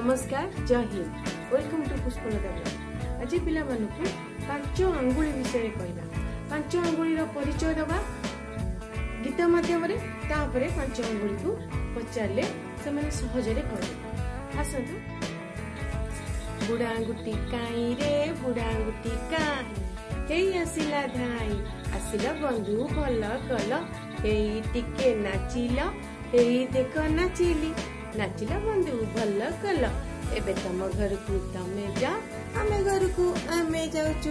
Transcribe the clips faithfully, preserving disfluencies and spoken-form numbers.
नमस्कार, जय हिंद, वेलकम टू पुष्पलता ब्लॉग। आज पिला मानकु पांच अंगुली विषय कहबा। पांच अंगुली रो परिचय दबा गीत माध्यम रे, तापरे पांच अंगुली को पचारले से माने सहज रे कहबे। आसतु बुढ़ा अंगुठी काई रे, बुढ़ा अंगुठी काई, हेई आसिला धाई, आसिला बंधु भल कल, हेई टिके नाचिल, हेई देख नाचिली, नाचिला बंधु भल कल, एबे तम घर को तमे जा, आमे घर को आमे जाउचु।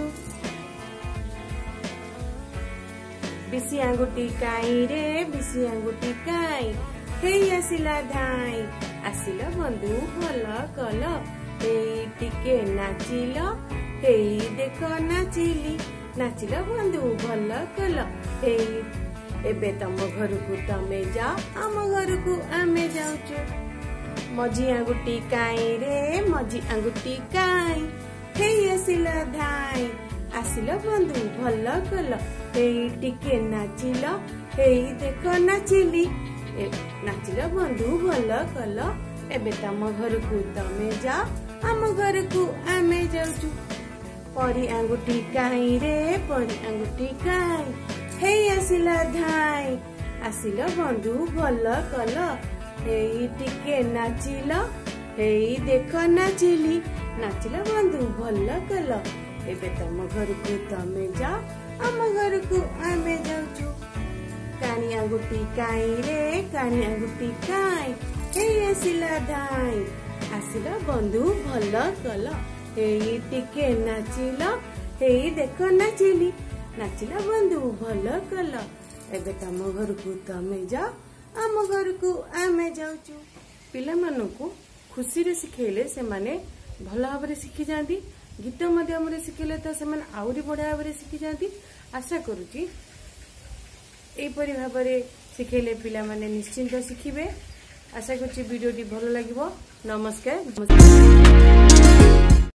बिसी अंगुठी काई रे, बिसी अंगुठी काई, हेई आसिला धाई, आसिला बंधु भल कल, हेई टिके नाचिल, हेई देख नाचिली, नाचिला बंधु भल कल, हेई एबे तम घर को तमे जा, आम घर को आमे जाउचु। मझी अंगुठी काई रे, मझी अंगुठी काई, हेई आसिला धाई, आसिला बंधु भल कल, हेई टिके नाचिल, हेई देख नाचिली, नाचिला बंधु भल कल, एबे तम घर को तमे जा, आम घर को आमे जाउचु। परी अंगुठी काई रे, परी अंगुठी काई, हेई आसिला धाई, आसिला बंधु भल कल, हेई टिके नाचिल, हेई देख नाचिली, नाचिला बंधु भल कल, एबे तम घर को तमे जा, आम घर को आमे जाउचु। कानी अंगुठी काई रे, कानी अंगुठी काई, हेई आसिला धाई, आसिला बंधु भल कल, हेई टिके नाचिल, हेई देख नाचिली, नाचिला बंधु भल कल, एबे तम घर को तमे जा, आम घर को आमे जाउचु। पिला मानकु खुशी रे सिखेले से माने भल भाव रे सिखि जांती, गीत माध्यम रे सिखेले तो से माने आउरी बढ़िया भाव रे सिखि जांती। आशा करूची एई परि भाव रे सिखेले पिला माने निश्चिंत सिखिबे। आशा करूची वीडियो टी भल लागिवो। नमस्कार।